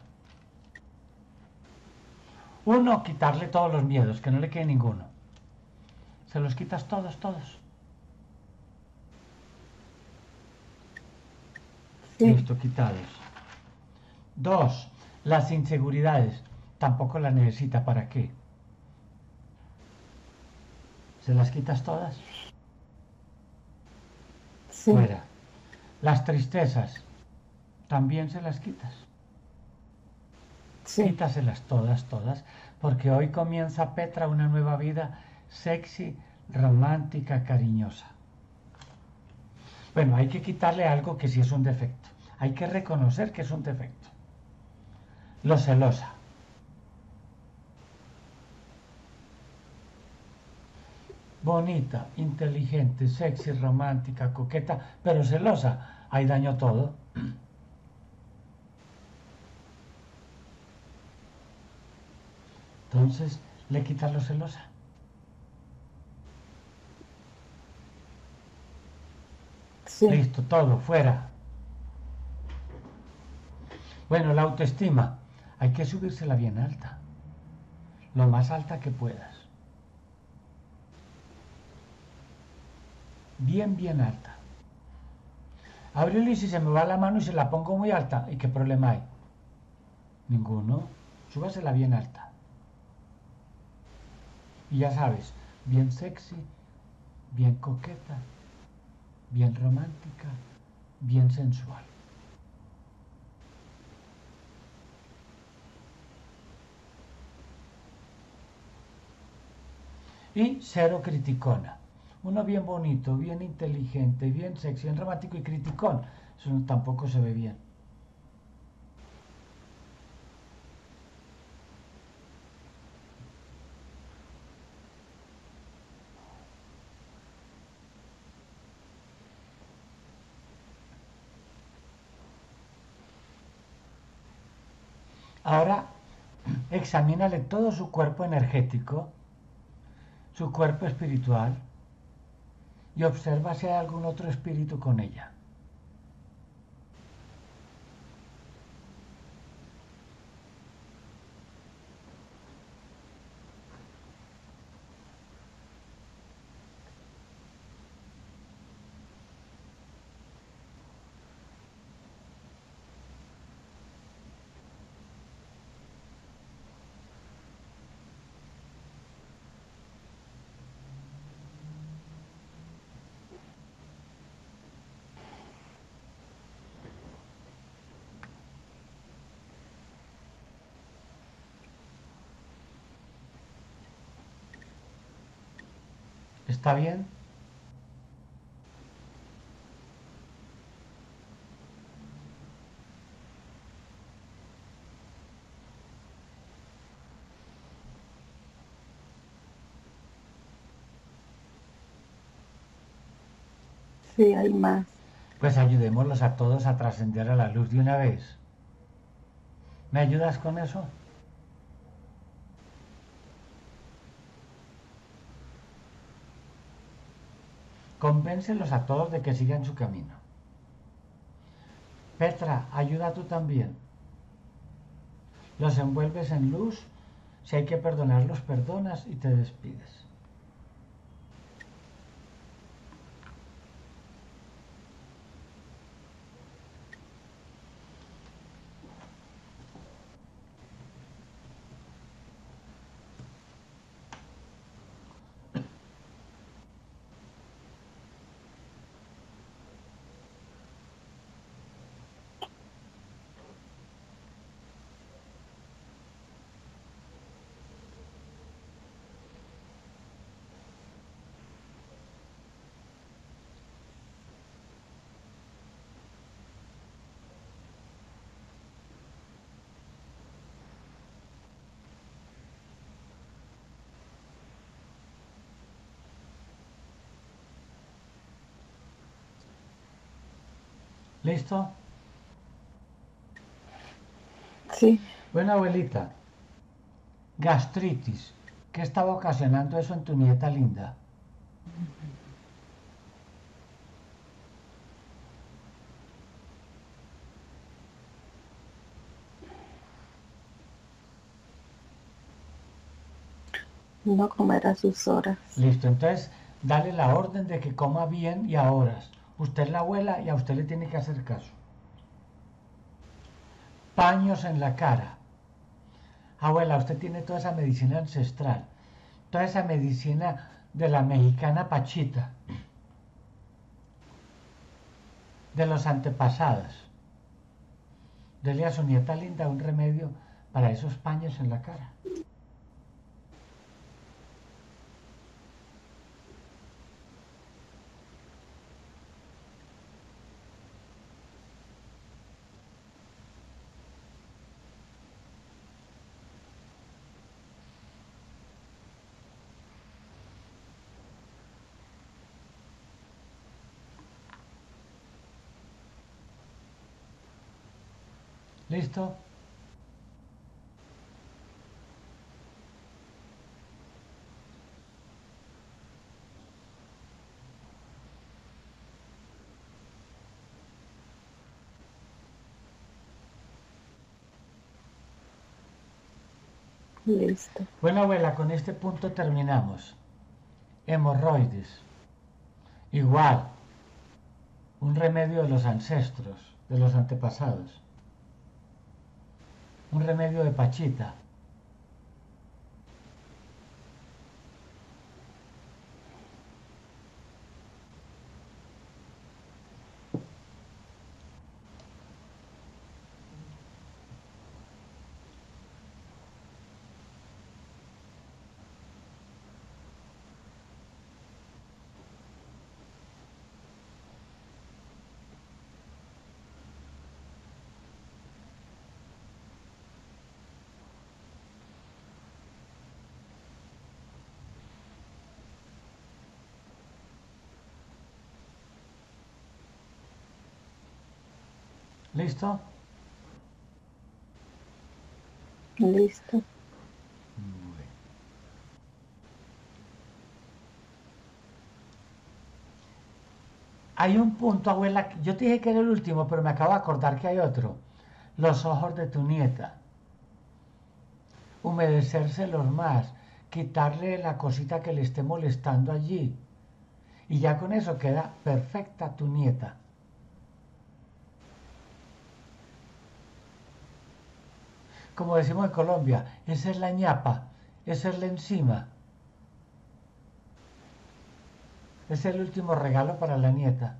Uno, quitarle todos los miedos, que no le quede ninguno. Se los quitas todos, todos. sí, Listo, quitados. Dos, las inseguridades. Tampoco las necesita. ¿Para qué? ¿Se las quitas todas? sí, Fuera. Las tristezas. También se las quitas. sí, Quítaselas todas, todas. Porque hoy comienza Petra una nueva vida sexy, romántica, cariñosa. Bueno, hay que quitarle algo que sí es un defecto. Hay que reconocer que es un defecto. Lo celosa. Bonita, inteligente, sexy, romántica, coqueta, pero celosa. Ahí daño todo. Entonces, le quitas lo celosa. sí, Listo, todo, fuera. Bueno, la autoestima. Hay que subírsela bien alta. Lo más alta que puedas. Bien, bien alta. Abril, y si se me va la mano y se la pongo muy alta, ¿y qué problema hay? Ninguno. Súbasela bien alta. Y ya sabes, bien sexy, bien coqueta, bien romántica, bien sensual. Y cero criticona. Uno bien bonito, bien inteligente, bien sexy, bien romántico y criticón. Eso tampoco se ve bien. Ahora examínale todo su cuerpo energético, su cuerpo espiritual y observa si hay algún otro espíritu con ella. ¿Está bien? sí, hay más. Pues ayudémoslos a todos a trascender a la luz de una vez. ¿Me ayudas con eso? Convéncelos a todos de que sigan su camino. Petra, ayuda tú también. Los envuelves en luz. Si hay que perdonar, los perdonas y te despides. ¿Listo? Sí. Bueno, abuelita, gastritis. ¿Qué estaba ocasionando eso en tu nieta linda? No comer a sus horas. Listo, entonces dale la orden de que coma bien y a horas. Usted es la abuela y a usted le tiene que hacer caso. Paños en la cara. Abuela, usted tiene toda esa medicina ancestral, toda esa medicina de la mexicana Pachita, de los antepasados. Dele a su nieta linda un remedio para esos paños en la cara. ¿Listo? Listo. Bueno, abuela, con este punto terminamos. Hemorroides. Igual, un remedio de los ancestros, de los antepasados. Un remedio de Pachita. ¿Listo? Listo. Hay un punto, abuela, yo te dije que era el último, pero me acabo de acordar que hay otro. Los ojos de tu nieta. Humedecérselos más, quitarle la cosita que le esté molestando allí. Y ya con eso queda perfecta tu nieta. Como decimos en Colombia, esa es la ñapa, esa es la enzima. Es el último regalo para la nieta.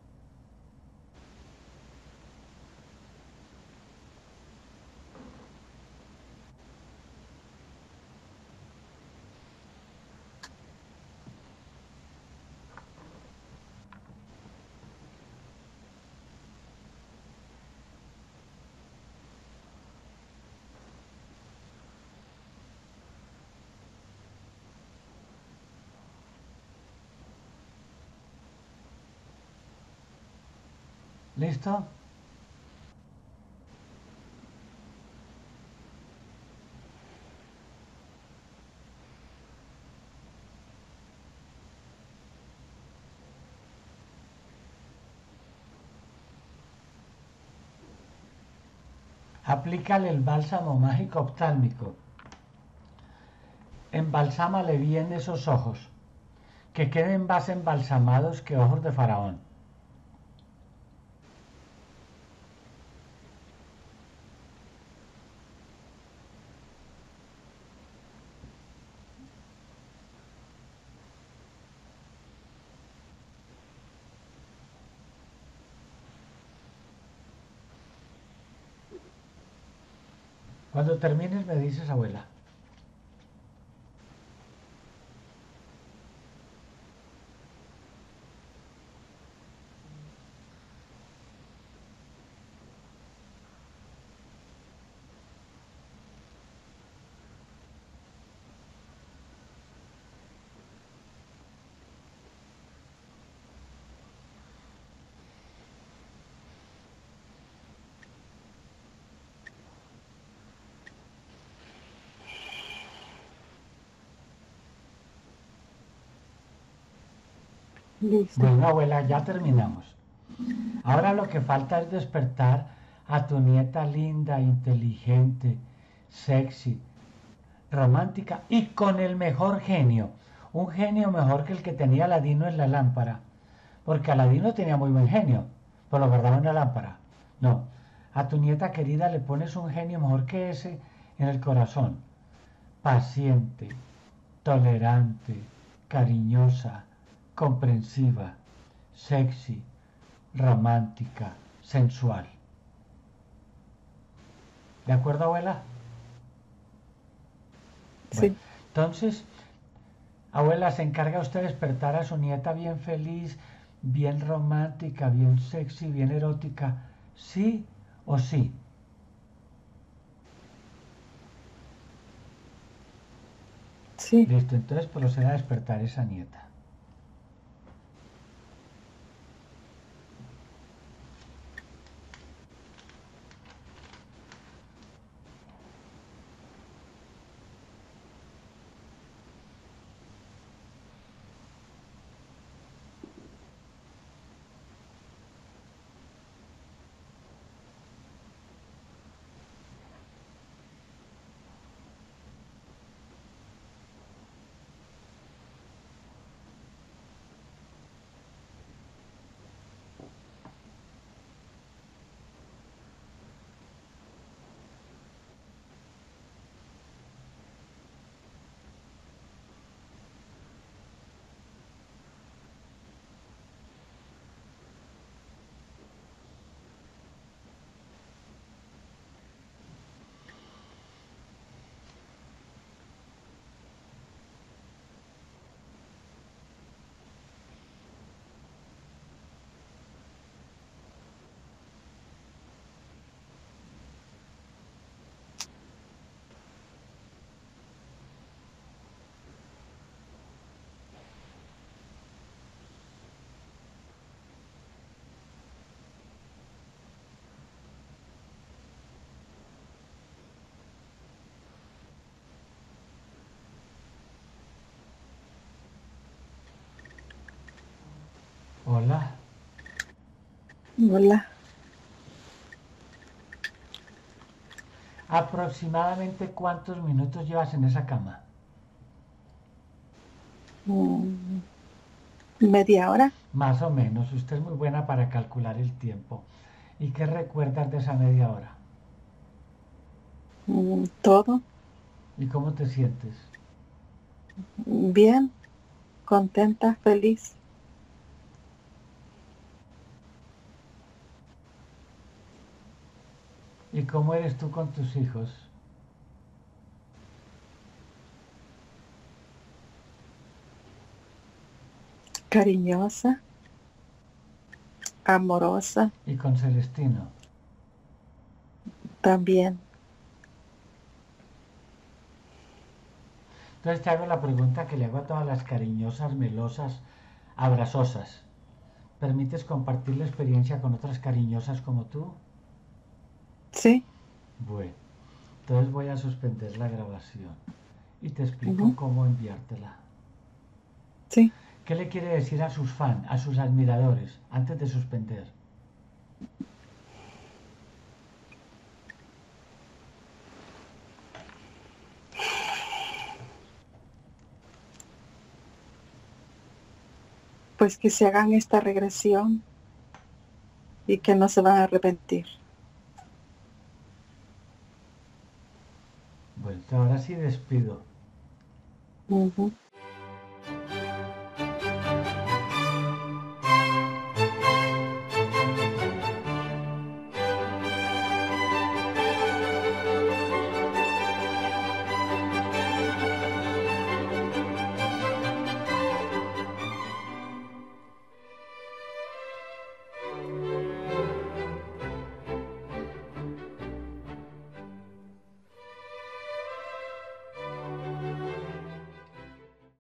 ¿Listo? Aplícale el bálsamo mágico oftálmico. Embalsámale bien esos ojos, que queden más embalsamados que ojos de faraón. Cuando termines me dices, abuela. Listo. Bueno, abuela, ya terminamos. Ahora lo que falta es despertar a tu nieta linda, inteligente, sexy, romántica y con el mejor genio. Un genio mejor que el que tenía Aladino en la lámpara. Porque Aladino tenía muy buen genio, pero lo guardaba en la lámpara. No, a tu nieta querida le pones un genio mejor que ese en el corazón. Paciente, tolerante, cariñosa, comprensiva, sexy, romántica, sensual. ¿De acuerdo, abuela? Bueno, Sí, entonces, abuela, se encarga usted de despertar a su nieta bien feliz, bien romántica, bien sexy, bien erótica. ¿Sí o sí? sí. Listo, entonces proceda a despertar esa nieta. Hola. Hola. ¿Aproximadamente cuántos minutos llevas en esa cama? Mm, ¿Media hora? Más o menos. Usted es muy buena para calcular el tiempo. ¿Y qué recuerdas de esa media hora? Todo ¿Y cómo te sientes? bien, contenta, feliz, ¿Y cómo eres tú con tus hijos? cariñosa, amorosa ¿Y con Celestino? también. Entonces te hago la pregunta que le hago a todas las cariñosas, melosas, abrazosas. ¿Permites compartir la experiencia con otras cariñosas como tú? Sí. Bueno, entonces voy a suspender la grabación y te explico Ujú, cómo enviártela. sí. ¿Qué le quiere decir a sus fans, a sus admiradores, antes de suspender? pues que se hagan esta regresión y que no se van a arrepentir. Bueno, ahora sí despido. Ujú.